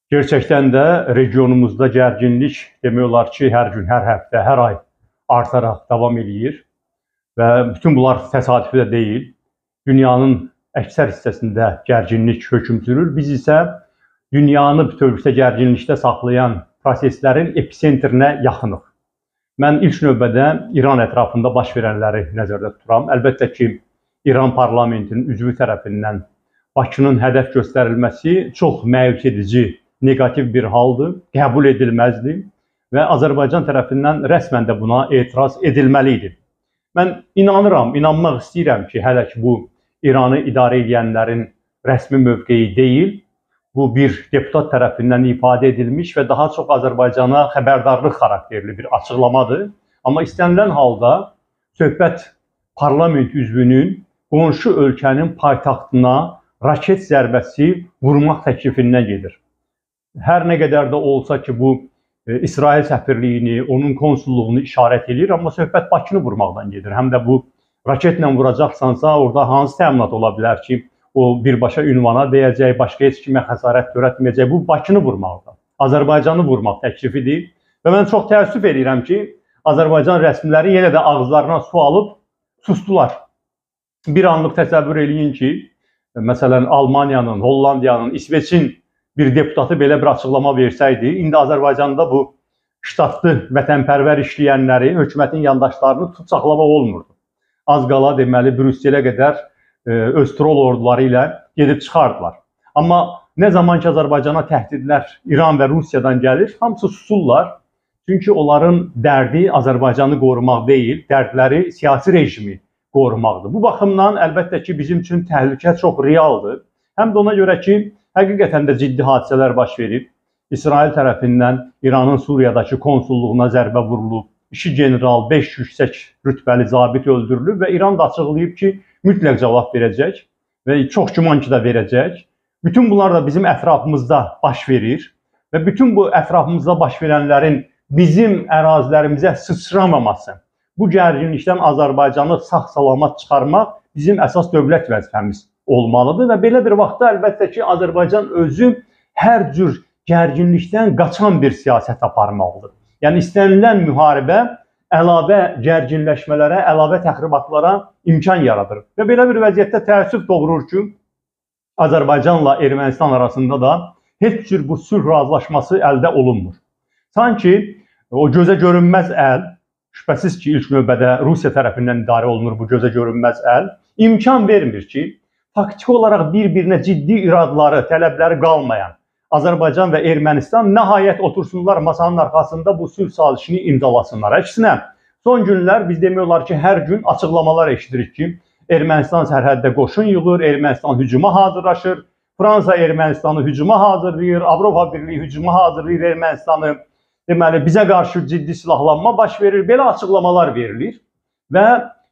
Gerçəkdən də regionumuzda gərginlik demək olar ki, hər gün, hər həftə, hər ay artaraq davam eləyir və bütün bunlar təsadüfi də deyil. Dünyanın əksər hissəsində gərginlik hökm sürür. Biz isə dünyanı bütövlükdə gərginlikdə saxlayan proseslərin epicentrinə yaxınıq. Mən ilk növbədə İran ətrafında baş verənləri nəzərdə tuturam. Əlbəttə ki, İran parlamentinin üzvü tərəfindən Bakının hədəf göstərilməsi çox məyus edici, negativ bir haldır, qəbul edilməzdir və Azərbaycan tərəfindən rəsmən də buna etiraz edilməlidir. Mən inanmaq istəyirəm ki, hələ ki bu İranı idarə edənlərin rəsmi mövqeyi deyil, bu bir deputat tərəfindən ifadə edilmiş və daha çox Azərbaycana xəbərdarlıq xarakterli bir açıqlamadır. Amma istənilən halda söhbət parlament üzvünün qonşu ölkənin paytaxtına raket zərbəsi vurmaq təklifindən gedir. Hər nə qədər də olsa ki, bu İsrail səfirliyini, onun konsulluğunu işarət edir, amma söhbət Bakını vurmaqdan gedir. Həm də bu raketlə vuracaqsansa, orada hansı təminat ola bilər ki, o birbaşa ünvana deyəcək, başqa heç kimə xəsarət törətməyəcək. Bu Bakını vurmaqdır, Azərbaycanı vurmaq təklifidir. Və mən çox təəssüf edirəm ki, Azərbaycan rəsmiləri yenə də ağızlarına su alıb sustular. Bir anlıq təsəvvür eləyin ki, məsələn, Almaniyanın, Hollandiyanın, İsveçin bir deputatı belə bir açıqlama versəydi, indi Azərbaycanda bu ştatlı vətənpərvər işləyənləri, hökumətin yandaşlarını tutub saxlamaq olmurdu. Az qala deməli Brüsselə qədər öz trol orduları ilə gedib çıxardılar. Amma nə zaman ki Azərbaycana təhdidlər İran və Rusiyadan gəlir, hamısı susurlar. Çünki onların dərdi Azərbaycanı qorumaq deyil, dərdləri siyasi rejimi qorumaqdır. Bu baxımdan əlbəttə ki, bizim üçün təhlükə çox realdır. Həm də ona görə ki, həqiqətən də ciddi hadisələr baş verib. İsrail tərəfindən İranın Suriyadakı konsulluğuna zərbə vurulub, 2 general, 5 yüksək rütbəli zabit öldürülüb və İran da açıqlayıb ki, mütləq cavab verəcək və çox güman ki də verəcək. Bütün bunlar da bizim ətrafımızda baş verir və bütün bu ətrafımızda baş verənlərin bizim ərazilərimizə sıçramaması, bu gərginlikdən Azərbaycanı sağ-salamat çıxarmaq bizim əsas dövlət vəzifəmiz olmalıdır və belə bir vaxtda əlbəttə ki, Azərbaycan özü hər cür gərginlikdən qaçan bir siyasət aparmalıdır. Yəni, istənilən müharibə əlavə gərginləşmələrə, əlavə təxribatlara imkan yaradır. Və belə bir vəziyyətdə təəssüf doğurur ki, Azərbaycanla Ermənistan arasında da heç cür bu sülh razılaşması əldə olunmur. Sanki o gözə görünməz əl, şübhəsiz ki, ilk növbədə Rusiya tərəfindən idarə olunur bu gözə görünməz əl, imkan vermir ki, faktiki olaraq bir-birinə ciddi iradları, tələbləri qalmayan Azərbaycan və Ermənistan nəhayət otursunlar masanın arxasında bu sülh sazişini imzalasınlar. Əksinə, son günlər biz demək olar ki, hər gün açıqlamalar eşidirik ki, Ermənistan sərhəddə qoşun yığır, Ermənistan hücuma hazırlaşır, Fransa Ermənistanı hücuma hazırlayır, Avropa Birliyi hücuma hazırlayır Ermənistanı. Deməli, bizə qarşı ciddi silahlanma baş verir, belə açıqlamalar verilir və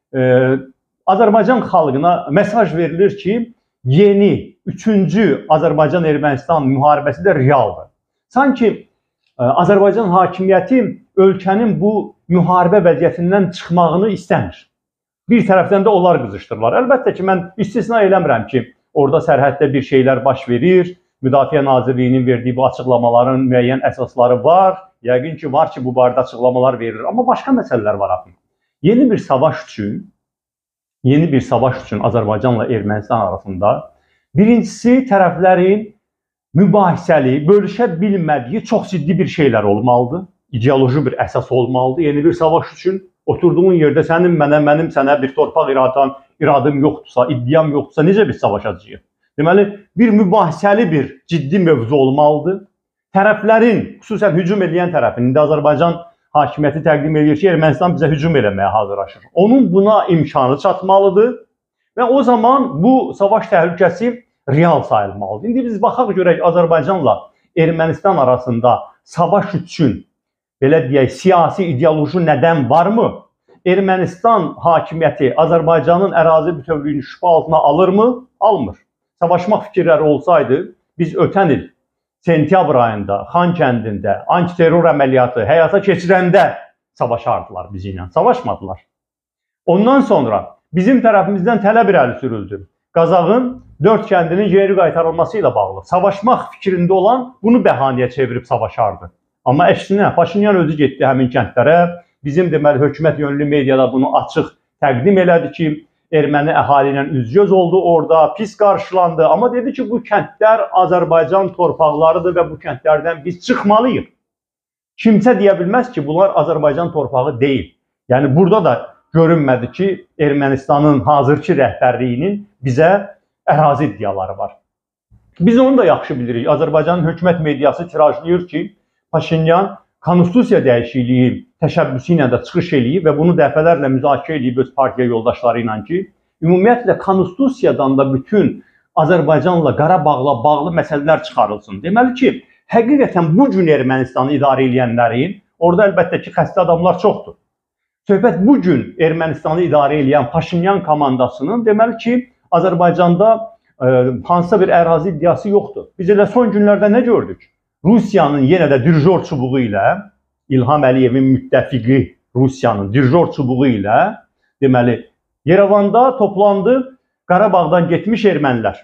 Azərbaycan xalqına mesaj verilir ki, yeni, 3-cü Azərbaycan-Ermənistan müharibəsi də realdır. Sanki Azərbaycan hakimiyyəti ölkənin bu müharibə vəziyyətindən çıxmağını istəmir. Bir tərəfdən də onlar qızışdırırlar. Əlbəttə ki, mən istisna eləmirəm ki, orada sərhəddə bir şeylər baş verir, Müdafiə Nazirliyinin verdiyi bu açıqlamaların müəyyən əsasları var, yəqin ki, var ki, bu barədə açıqlamalar verilir. Amma başqa məsələlər var axı. Yeni bir savaş üçün Azərbaycanla Ermənistan arasında birincisi tərəflərin mübahisəli, bölüşə bilmədiyi çox ciddi bir şeylər olmalıdır. İdeoloji bir əsas olmalıdır. Yeni bir savaş üçün oturduğun yerdə sənin mənə, mənim sənə bir torpaq iradım yoxdursa, iddiam yoxdursa, necə biz savaşacağıq? Deməli, bir mübahisəli bir ciddi mövzu olmalıdır. Tərəflərin, xüsusən hücum edən tərəfin, indi Azərbaycan hakimiyyəti təqdim edir ki, Ermənistan bizə hücum eləməyə hazırlaşır. Onun buna imkanı çatmalıdır və o zaman bu savaş təhlükəsi real sayılmalıdır. İndi biz baxaq görək Azərbaycanla Ermənistan arasında savaş üçün, belə deyək, siyasi, ideoloji nədən varmı? Ermənistan hakimiyyəti Azərbaycanın ərazi bütövlüyünü şübhə altına alırmı? Almır. Savaşmaq fikirləri olsaydı, biz ötən il sentyabr ayında Xan kəndində antiterror əməliyyatı həyata keçirəndə savaşardılar bizi ilə. Savaşmadılar. Ondan sonra bizim tərəfimizdən tələb irəli sürüldü. Qazağın dörd kəndinin geri qaytarılması ilə bağlı savaşmaq fikrində olan bunu bəhanəyə çevirib savaşardı. Amma əksinə Paşinyan özü getdi həmin kəndlərə. Bizim deməli hökumət yönlü mediada bunu açıq təqdim elədi ki, erməni əhali ilə üz-göz oldu orada, pis qarşılandı. Amma dedi ki, bu kəndlər Azərbaycan torpaqlarıdır və bu kəndlərdən biz çıxmalıyıq. Kimsə deyə bilməz ki, bunlar Azərbaycan torpağı deyil. Yəni burada da görünmədi ki, Ermənistanın hazırki rəhbərliyinin bizə ərazi iddiaları var. Biz onu da yaxşı bilirik. Azərbaycanın hökumət mediası tirajlayır ki, Paşinyan konstitusiya dəyişikliyi təşəbbüsü ilə də çıxış eləyib və bunu dəfələrlə müzakirə edib öz partiya yoldaşları ilə ki, ümumiyyətlə konstitusiyadan da bütün Azərbaycanla, Qarabağla bağlı məsələlər çıxarılsın. Deməli ki, həqiqətən bu gün Ermənistanı idarə edənlərin, orada əlbəttə ki, xəstə adamlar çoxdur. Söhbət bu gün Ermənistanı idarə edən Paşinyan komandasının deməli ki, Azərbaycanda hansısa bir ərazi iddiası yoxdur. Biz elə son günlərdə nə gördük? Rusiyanın yenə də dirjor çubuğu ilə, İlham Əliyevin müttəfiqi Rusiyanın dirjor çubuğu ilə, deməli, Yerevanda toplandı Qarabağdan getmiş ermənilər.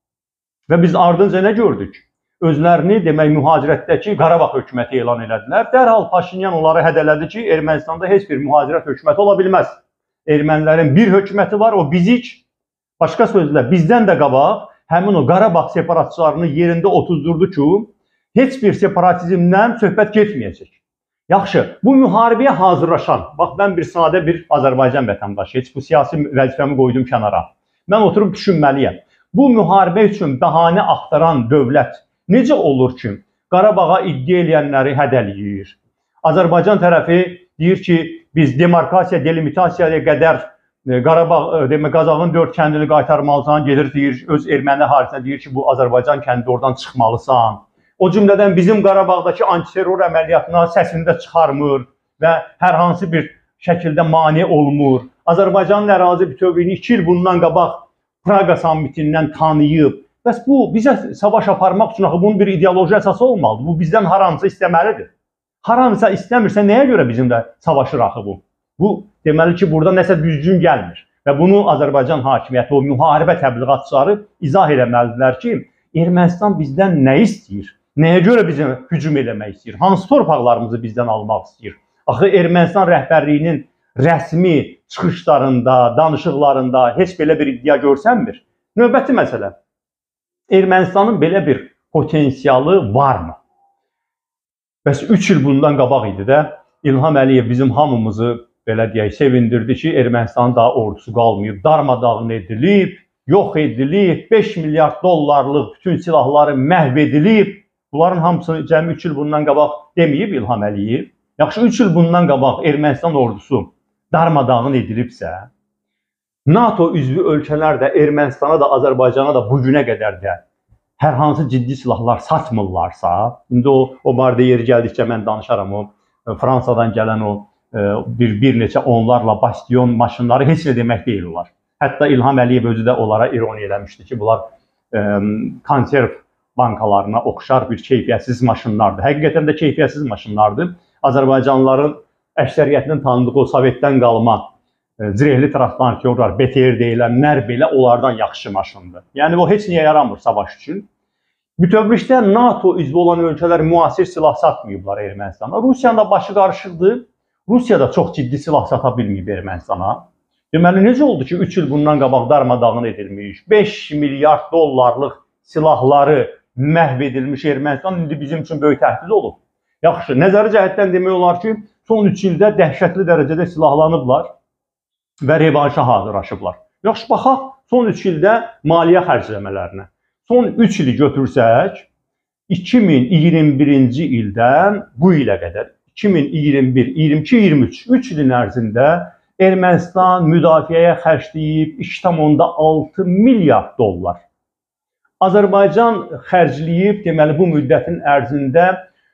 Və biz ardınca nə gördük? Özlərini demək mühacirətdəki Qarabağ hökuməti elan elədilər. Dərhal Paşinyan onları hədələdi ki, Ermənistanda heç bir mühacirət hökuməti ola bilməz. Ermənilərin bir hökuməti var, o bizik. Başqa sözlə, bizdən də qabaq həmin o Qarabağ separatçılarını yerində otuzdurdu ki, heç bir separatizmdən söhbət getməyəcək. Yaxşı, bu müharibəyə hazırlaşan, bax mən bir sadə bir Azərbaycan vətəndaşı, heç bu siyasi vəzifəmi qoydum kənara. Mən oturub düşünməliyəm. Bu müharibə üçün bəhanə axtaran dövlət necə olur ki, Qarabağa iddia eləyənləri hədələyir? Azərbaycan tərəfi deyir ki, biz demarkasiya, delimitasiyaya qədər Qarabağ, Qazağın 4 kəndini qaytarmalısan, gedir deyir, öz erməni harisinə deyir ki, bu Azərbaycan kəndi oradan çıxmalısan. O cümlədən bizim Qarabağdakı antiterror əməliyyatına səsini də çıxarmır və hər hansı bir şəkildə mane olmur. Azərbaycanın ərazi bütövlüyünü 2 il bundan qabaq Praqa sammitindən tanıyıb. Bəs bu, bizə savaş aparmaq üçün bunun bir ideoloji əsası olmalıdır. Bu bizdən haransa istəməlidir. Haransa istəmirsə, nəyə görə bizimlə savaşır axı bu? Bu, deməli ki, burada nəsə düzgün gəlmir. Və bunu Azərbaycan hakimiyyəti, o müharibə təbliğatçıları izah eləməlidirlər ki, Ermənistan bizdən nə istəyir? Nəyə görə bizə hücum eləmək istəyir? Hansı torpaqlarımızı bizdən almaq istəyir? Axı Ermənistan rəhbərliyinin rəsmi çıxışlarında, danışıqlarında heç belə bir iddia görsənmir. Növbəti məsələ, Ermənistanın belə bir potensialı varmı? Bəs 3 il bundan qabaq idi də, İlham Əliyev bizim hamımızı belə deyək, sevindirdi ki, Ermənistanın daha ordusu qalmayıb, darmadağın edilib, yox edilib, 5 milyard dollarlıq bütün silahları məhv edilib. Bunların hamısını cəmi 3 il bundan qabaq deməyib İlham Əliyev. Yaxşı, 3 il bundan qabaq Ermənistan ordusu darmadağın edilibsə, NATO üzvü ölkələr də Ermənistana da, Azərbaycana da bugünə qədər də hər hansı ciddi silahlar satmırlarsa, indi o barədə yeri gəldikcə mən danışaram, o Fransadan gələn o bir neçə onlarla bastion maşınları heç nə demək deyil olar. Hətta İlham Əliyev özü də onlara ironiya eləmişdi ki, bunlar konserv bankalarına oxşar bir keyfiyyətsiz maşınlardır. Həqiqətən də keyfiyyətsiz maşınlardır. Azərbaycanlıların əksəriyyətinin tanıdığı o Sovetdən qalma zirehli transportyorlar, BTR deyilənlər belə onlardan yaxşı maşındır. Yəni o heç niyə yaramır savaş üçün. Bütövlükdə NATO üzvü olan ölkələr müasir silah satmayıblar Ermənistana. Rusiyanın da başı qarışıqdır. Rusiya da çox ciddi silah sata bilməyib Ermənistana. Deməli, necə oldu ki, 3 il bundan qabaq darmadağın edilmiş, 5 milyard dollarlıq silahları məhv edilmiş Ermənistan indi bizim üçün böyük təhdid olub. Yaxşı, nəzəri cəhətdən demək olar ki, son 3 ildə dəhşətli dərəcədə silahlanıblar və revanşa hazırlaşıblar. Yaxşı, baxaq son 3 ildə maliyyə xərcləmələrinə. Son 3 ili götürsək, 2021-ci ildən bu ilə qədər, 2021, 22, 23, 3 ilin ərzində Ermənistan müdafiəyə xərcləyib 2,6 milyard dollar. Azərbaycan xərcləyib, deməli, bu müddətin ərzində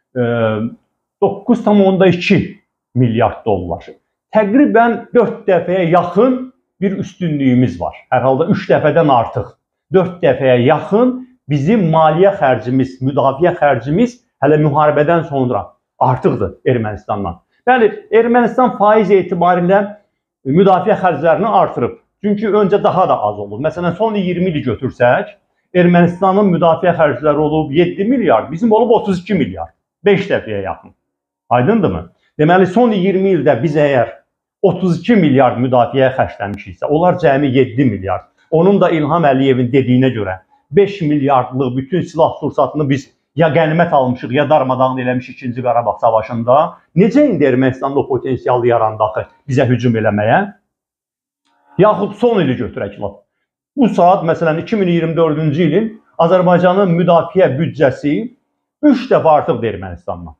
9,2 milyard dollar. Təqribən 4 dəfəyə yaxın bir üstünlüyümüz var. Hər halda 3 dəfədən artıq. 4 dəfəyə yaxın bizim maliyyə xərcimiz, müdafiə xərcimiz hələ müharibədən sonra artıqdır Ermənistandan. Bəli, Ermənistan faiz etibarilə müdafiə xərclərini artırıb. Çünki öncə daha da az olub. Məsələn, son 20 ili götürsək, Ermənistanın müdafiə xərcləri olub 7 milyard, bizim olub 32 milyard. 5 dəfəyə yaxın. Aydındırmı? Deməli, son 20 ildə biz əgər 32 milyard müdafiəyə xərcləmişiksə, onlar cəmi 7 milyard. Onun da İlham Əliyevin dediyinə görə 5 milyardlıq bütün silah sursatını biz ya qənimət almışıq, ya darmadağın eləmişik 2-ci Qarabağ savaşında. Necə indi Ermənistanın o potensialı yarandı axı bizə hücum eləməyə? Yaxud son ili götürək. Bu saat, məsələn, 2024-cü ilin Azərbaycanın müdafiə büdcəsi 3 dəfə artıqdır Ermənistandan.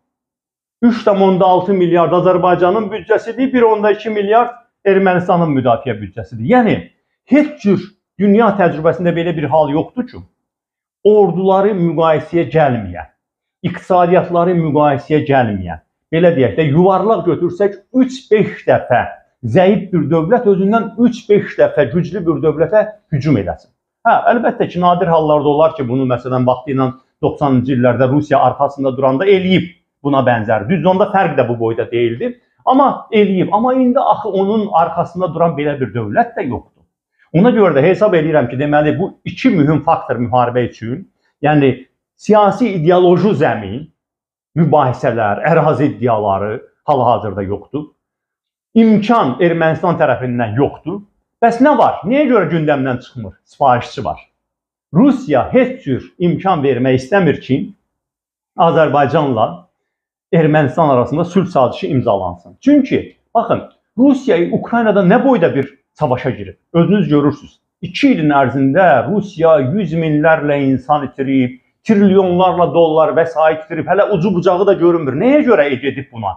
3,6 milyard Azərbaycanın büdcəsidir, 1,2 milyard Ermənistanın müdafiə büdcəsidir. Yəni, heç cür dünya təcrübəsində belə bir hal yoxdur ki, orduları müqayisəyə gəlməyən, iqtisadiyyatları müqayisəyə gəlməyən, belə deyək də, yuvarlaq götürsək 3-5 dəfə zəif bir dövlət özündən 3-5 dəfə güclü bir dövlətə hücum eləsin. Hə, əlbəttə ki, nadir hallarda olar ki, bunu məsələn vaxtı ilə 90-cı illərdə Rusiya arxasında duranda eləyib buna bənzər. Düz onda fərq də bu boyda deyildi. Amma eləyib. Amma indi axı onun arxasında duran belə bir dövlət də yoxdur. Ona görə də hesab edirəm ki, deməli bu iki mühüm faktor müharibə üçün, yəni siyasi ideoloji zəmin, mübahisələr, ərazi iddiaları hal-hazırda yoxdur. İmkan Ermənistan tərəfindən yoxdur. Bəs nə var? Niyə görə gündəmdən çıxmır? Sifarişçi var. Rusiya heç cür imkan vermək istəmir ki, Azərbaycanla Ermənistan arasında sülh sazişi imzalansın. Çünki, baxın, Rusiya Ukraynada nə boyda bir savaşa girib? Özünüz görürsünüz. 2 ilin ərzində Rusiya 100 minlərlə insan itirib, trilyonlarla dollar vəsait itirib, hələ ucu bucağı da görünmür. Nəyə görə edib buna?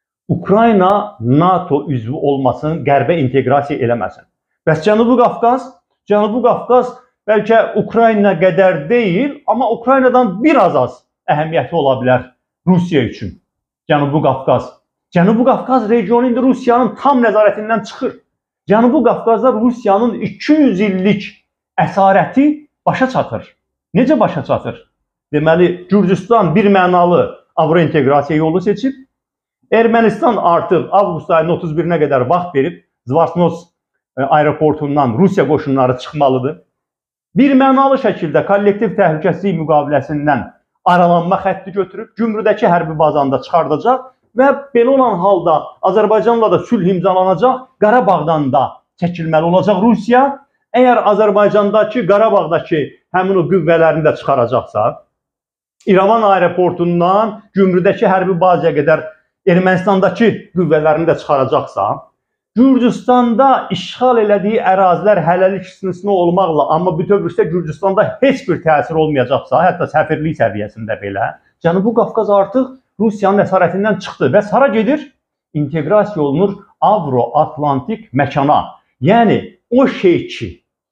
Ukrayna NATO üzvü olmasın, qərbə inteqrasiya eləməsin. Bəs Cənubi Qafqaz? Cənubi Qafqaz bəlkə Ukrayna qədər deyil, amma Ukraynadan biraz az əhəmiyyəti ola bilər Rusiya üçün. Cənubi Qafqaz. Cənubi Qafqaz regionu indi Rusiyanın tam nəzarətindən çıxır. Cənubi Qafqazda Rusiyanın 200 illik əsarəti başa çatır. Necə başa çatır? Deməli, Gürcüstan bir mənalı Avrointeqrasiya yolu seçib, Ermənistan artıq avqust ayının 31-nə qədər vaxt verib, Zvasnos aeroportundan Rusiya qoşunları çıxmalıdır. Bir mənalı şəkildə kollektiv təhlükəsizlik müqaviləsindən aralanma xətti götürüb, Gümrüdəki hərbi bazanda çıxardacaq və belə olan halda Azərbaycanla da sülh imzalanacaq, Qarabağdan da çəkilməli olacaq Rusiya. Əgər Azərbaycandakı, Qarabağdakı həmin o qüvvələrini də çıxaracaqsa, İrəvan aeroportundan Gümrüdəki hərbi bazaya qədər Ermənistandakı qüvvələrini də çıxaracaqsa, Gürcüstanda işğal elədiyi ərazilər hələlik istisna olmaqla, amma bütövlükdə Gürcüstanda heç bir təsir olmayacaqsa, hətta səfirlik səviyyəsində belə, Cənubi Qafqaz artıq Rusiyanın əsarətindən çıxdı və hara gedir? İnteqrasiya olunur Avro-Atlantik məkana. Yəni, o şey ki,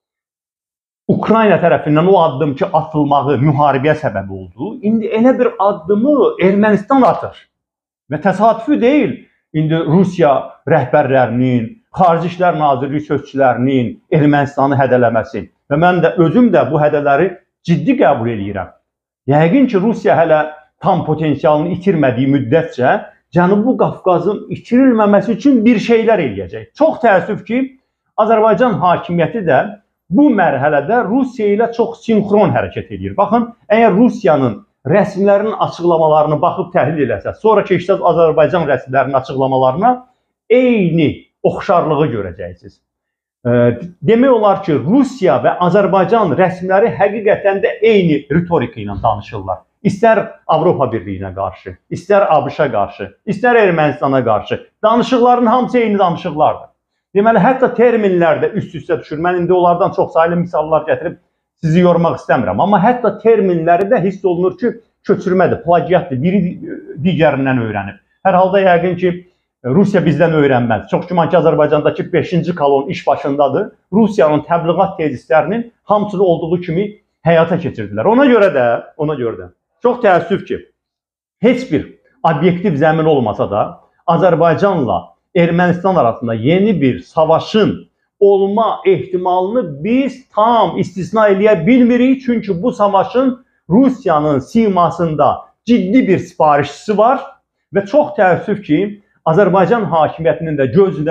Ukrayna tərəfindən o addım ki, atılmağı müharibəyə səbəb oldu, indi elə bir addımı Ermənistan atır. Və təsadüfi deyil, indi Rusiya rəhbərlərinin, Xarici İşlər Nazirliyi sözçülərinin Ermənistanı hədələməsi və mən də özüm də bu hədələri ciddi qəbul edirəm. Yəqin ki, Rusiya hələ tam potensialını itirmədiyi müddətcə Cənubi Qafqazın itirilməməsi üçün bir şeylər eləyəcək. Çox təəssüf ki, Azərbaycan hakimiyyəti də bu mərhələdə Rusiya ilə çox sinxron hərəkət edir. Baxın, əgər Rusiyanın rəsmilərinin açıqlamalarını baxıb təhlil eləsəz, sonra keçsəz Azərbaycan rəsmilərinin açıqlamalarına eyni oxşarlığı görəcəksiniz. Demək olar ki, Rusiya və Azərbaycan rəsmiləri həqiqətən də eyni ritorika ilə danışırlar. İstər Avropa Birliyinə qarşı, istər ABŞ-a qarşı, istər Ermənistana qarşı. Danışıqların hamısı eyni danışıqlardır. Deməli, hətta terminlərdə üst-üstə düşür. Mən indi onlardan çox sayılı misallar gətirib sizi yormaq istəmirəm. Amma hətta terminləri də hiss olunur ki, köçürmədir, plagiatdır, biri digərindən öyrənib. Hər halda yəqin ki, Rusiya bizdən öyrənməz. Çox güman ki, Azərbaycandakı 5-ci kolon iş başındadır. Rusiyanın təbliğat tezislərinin hamısını olduğu kimi həyata keçirdilər. Ona görə də çox təəssüf ki, heç bir obyektiv zəmin olmasa da Azərbaycanla Ermənistan arasında yeni bir savaşın olma ehtimalını biz tam istisna eləyə bilmirik. Çünki bu savaşın Rusiyanın simasında ciddi bir sifarişçisi var və çox təəssüf ki, Azərbaycan hakimiyyətinin də gözünə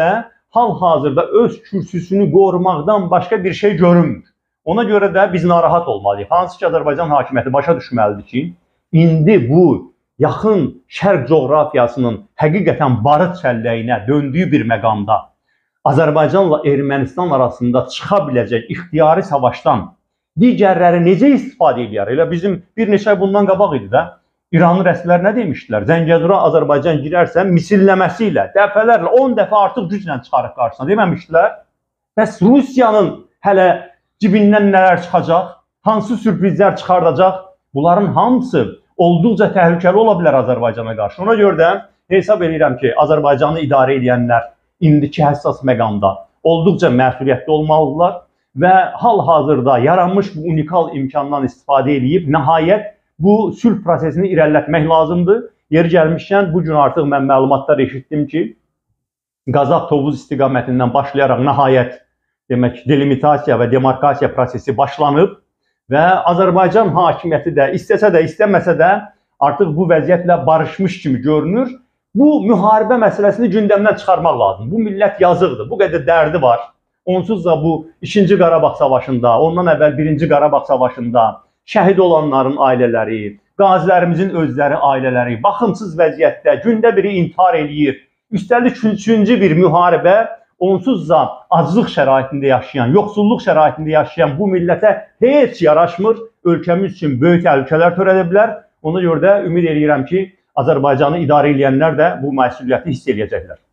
hal-hazırda öz kürsüsünü qorumaqdan başqa bir şey görünmür. Ona görə də biz narahat olmalıyıq. Hansı ki, Azərbaycan hakimiyyəti başa düşməlidir ki, indi bu yaxın şərq coğrafiyasının həqiqətən barıt çəlləyinə döndüyü bir məqamda Azərbaycanla Ermənistan arasında çıxa biləcək ixtiyari savaşdan digərləri necə istifadə edir? Elə bizim bir neçə ay bundan qabaq idi də, İranlı rəsmilər nə demişdilər? Zəngəzura Azərbaycan girərsə misilləməsi ilə, dəfələrlə, 10 dəfə artıq güclə çıxarıb qarşısına deməmişdilər. Bəs Rusiyanın hələ cibindən nələr çıxacaq? Hansı sürprizlər çıxardacaq? Bunların hamısı olduqca təhlükəli ola bilər Azərbaycana qarşı. Ona görə də hesab edirəm ki, Azərbaycanı idarə edənlər indiki həssas məqamda olduqca məsuliyyətli olmalıdırlar və hal-hazırda yaranmış bu unikal imkandan istifadə edib nəhayət bu sülh prosesini irəlilətmək lazımdır. Yeri gəlmişkən bugün artıq mən məlumatlar eşitdim ki, Qazax-Tovuz istiqamətindən başlayaraq nəhayət demək delimitasiya və demarkasiya prosesi başlanıb və Azərbaycan hakimiyyəti də istəsə də, istəməsə də artıq bu vəziyyətlə barışmış kimi görünür. Bu müharibə məsələsini gündəmdən çıxarmaq lazım. Bu millət yazıqdır. Bu qədər dərdi var. Onsuz da bu 2-ci Qarabağ savaşında, ondan əvvəl 1-ci Qarabağ savaşında şəhid olanların ailələri, qazilərimizin özləri ailələri baxımsız vəziyyətdə gündə biri intihar eləyir. Üstəlik üçüncü bir müharibə onsuz da aclıq şəraitində yaşayan, yoxsulluq şəraitində yaşayan bu millətə heç yaraşmır. Ölkəmiz üçün böyük təhlükələr törədə bilər. Ona görə də ümid edirəm ki, Azərbaycanı idarə edənlər də bu məsuliyyəti hiss edəcəklər.